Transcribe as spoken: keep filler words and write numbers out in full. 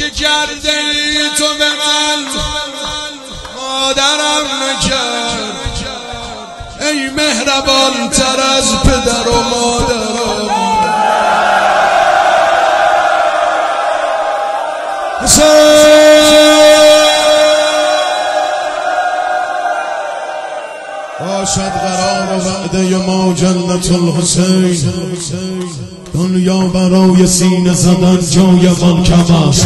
که کرده ای تو به من مادرم نکرد. ای مهربان تر از پدر و مادرم باشد قرار و وعده ما جنت الحسین. دنیا برای سینه زدن جایمان کم است.